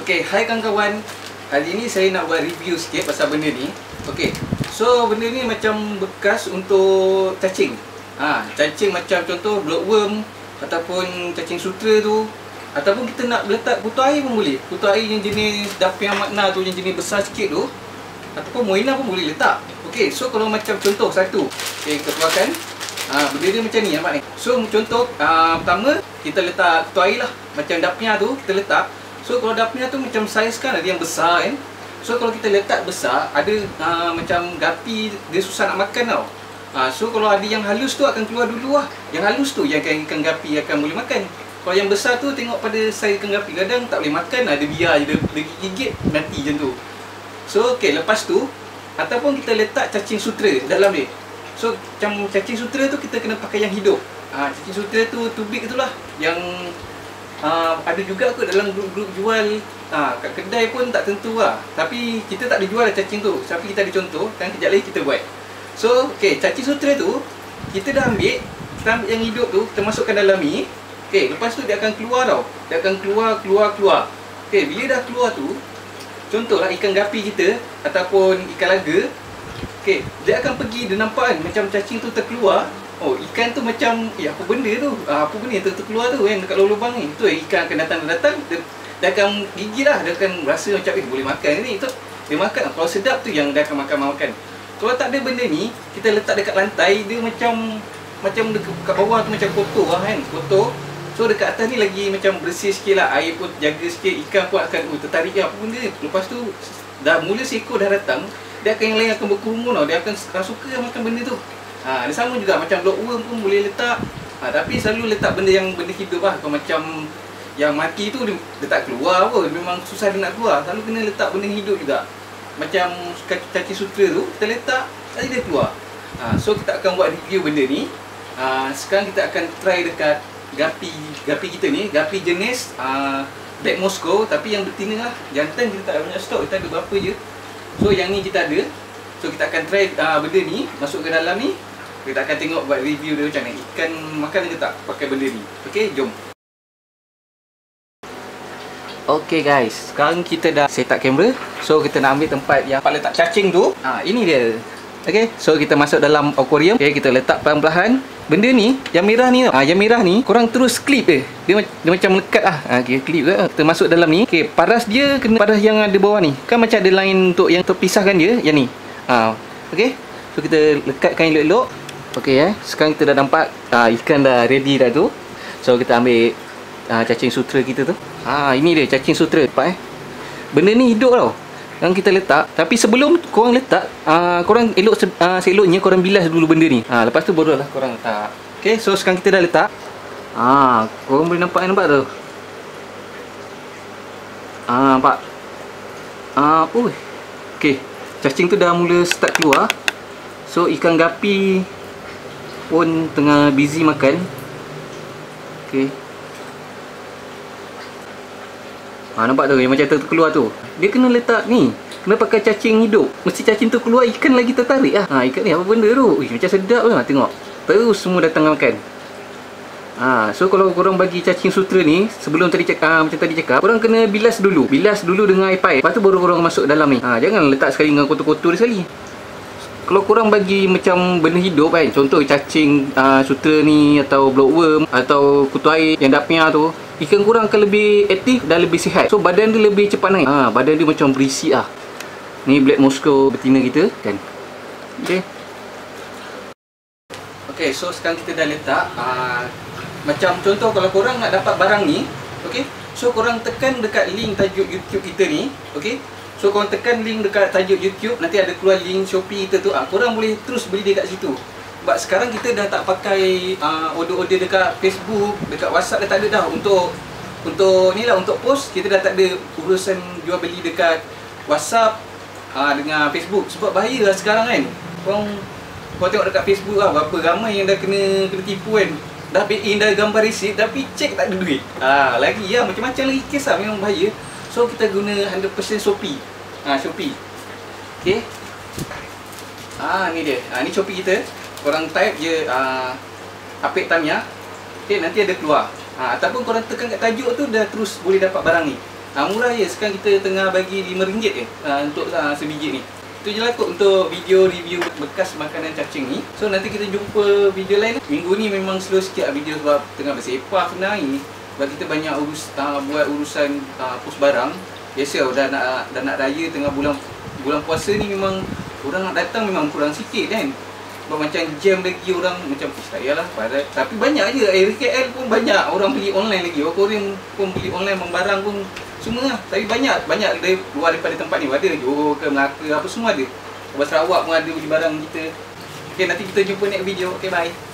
Okay, hai kawan-kawan. Hari ni saya nak buat review sikit pasal benda ni. Okay, so benda ni macam bekas untuk cacing. Cacing macam contoh bloodworm ataupun cacing sutera tu, ataupun kita nak letak kutu air pun boleh. Kutu air yang jenis Daphnia magna tu, yang jenis besar sikit tu, ataupun Moina pun boleh letak. Okay, so kalau macam contoh satu, okay, kita keluarkan. Benda dia macam ni, nampak ni. So contoh pertama kita letak kutu air lah. Macam Daphnia tu kita letak. So kalau Daphnia tu macam saiz kan, ada yang besar kan. So kalau kita letak besar, ada macam gapi dia susah nak makan tau. So kalau ada yang halus tu akan keluar dulu lah. Yang halus tu yang ikan gapi akan boleh makan. Kalau yang besar tu tengok pada saiz ikan gapi, kadang tak boleh makan, ada biar je dia gigit mati macam tu. So okay, lepas tu ataupun kita letak cacing sutera dalam dia. So macam cacing sutera tu kita kena pakai yang hidup. Cacing sutera tu tubik tu lah. Yang ada juga kot dalam grup-grup jual. Kat kedai pun tak tentu lah. Tapi kita tak ada jual cacing tu. Tapi kita ada contoh, kan kejap lagi kita buat. So okay, cacing sutera tu kita dah ambil. Kita ambil yang hidup tu, kita masukkan dalam ni. Okay, lepas tu dia akan keluar tau. Dia akan keluar. Okay, bila dah keluar tu, contohlah ikan gapi kita ataupun ikan laga. Okay, dia akan pergi, dia nampak kan macam cacing tu terkeluar. Oh, ikan tu macam, apa benda tu? Apa benda yang terkeluar tu kan dekat lubang ni? Tu ikan akan datang, dia akan gigit lah. Dia akan rasa macam, boleh makan ni. Tu dia makan. Kalau sedap tu yang dia akan makan. Kalau tak ada benda ni, kita letak dekat lantai, dia macam dekat bawah tu macam kotor lah kan. Kotor. So dekat atas ni lagi macam bersih sikit lah. Air pun jaga sikit. Ikan pun akan tertarik apa benda ni. Lepas tu dah mula seekor dah datang, dia akan yang lain akan berkerumun tau. Dia akan suka makan benda tu. Dia sama juga macam bloodworm pun boleh letak. Tapi selalu letak benda hidup lah. Kalau macam yang mati tu dia tak keluar pun, memang susah dia nak keluar. Selalu kena letak benda hidup juga. Macam cacing sutera tu kita letak, tadi dia keluar. So kita akan buat review benda ni. Sekarang kita akan try dekat gapi kita ni. Gapi jenis Black Moscow, tapi yang betina lah. Jantan kita tak ada banyak stok, kita ada berapa je. So yang ni kita ada. So kita akan try benda ni, masuk ke dalam ni. Kita akan tengok buat review dia macam mana. Ikan makan ke tak pakai benda ni. Okay, jom. Okay guys, sekarang kita dah set up kamera. So kita nak ambil tempat yang letak cacing tu. Ini dia. Okay, so kita masuk dalam aquarium. Okay, kita letak perlahan-lahan. Benda ni, yang merah ni tau. Yang merah ni, korang terus klip dia macam melekat lah. Okay, klip ke. Kita masuk dalam ni. Okay, paras dia kena paras yang ada bawah ni. Kan macam ada line untuk yang terpisahkan dia. Yang ni. Okay, so kita lekatkan elok-elok. Okay, sekarang kita dah nampak ikan dah ready dah tu. So kita ambil cacing sutera kita tu. Ini dia cacing sutera. Nampak benda ni hidup tau yang kita letak. Tapi sebelum korang letak, korang seeloknya korang bilas dulu benda ni. Lepas tu barulah korang letak. Okay, so sekarang kita dah letak. Korang boleh nampak tu. Nampak. Okay, cacing tu dah mula start keluar. So ikan gapi pun tengah busy makan. Okay, nampak tu yang macam terkeluar tu. Dia kena letak ni, kena pakai cacing hidup. Mesti cacing tu keluar, ikan lagi tertarik lah. Ikan ni apa benda tu? Macam sedap lah. Tengok, terus semua datang makan. So kalau korang bagi cacing sutera ni, sebelum tadi macam tadi cakap, korang kena bilas dulu dengan air paip. Lepas tu baru korang masuk dalam ni. Jangan letak sekali dengan kotor-kotor dia sekali. Kalau korang bagi macam benda hidup kan, contoh cacing sutera ni, atau bloodworm, atau kutu air yang Daphnia tu, ikan korang akan lebih aktif dan lebih sihat. So badan dia lebih cepat naik. Badan dia macam berisi lah. Ni Black Moscow betina kita kan. Okay, so sekarang kita dah letak. Macam contoh kalau korang nak dapat barang ni, okay, so korang tekan dekat link tajuk YouTube kita ni. Okay, so korang tekan link dekat tajuk YouTube, nanti ada keluar link Shopee kita tu. Korang boleh terus beli dekat situ. Sebab sekarang kita dah tak pakai order-order dekat Facebook, dekat WhatsApp dah tak ada dah. Untuk ni lah, untuk post kita dah tak ada urusan jual beli dekat WhatsApp dengan Facebook. Sebab bahaya lah sekarang kan. Korang tengok dekat Facebook lah, berapa ramai yang dah kena tipu kan. Dah pay in, dah gambar receipt, tapi cek tak ada duit. Lagi lah, macam-macam lagi kes lah, memang bahaya. So kita guna 100% Shopee. Shopee. Okay, ni dia. Ni Shopee kita. Korang type je Apek Tamiya. Okay, nanti ada keluar. Ataupun korang tekan kat tajuk tu, dah terus boleh dapat barang ni. Murah je. Sekarang kita tengah bagi RM5 je untuk sebiji ni. Itu je lah kot untuk video review bekas makanan cacing ni. So nanti kita jumpa video lain. Minggu ni memang slow sikit lah video sebab tengah bersepah sebenarnya ni. Sebab kita banyak buat urusan post barang. Biasa dah nak raya tengah bulan puasa ni, memang orang nak datang memang kurang sikit kan. Sebab macam jam lagi orang macam tak payahlah padat. Tapi banyak je KL pun banyak orang beli online lagi. Orang Korean pun beli online barang pun semua lah. Tapi banyak dari luar daripada tempat ni. Ada Johor ke Melaka apa semua ada. Sarawak pun ada beli barang kita. Okay, nanti kita jumpa next video. Okay, bye.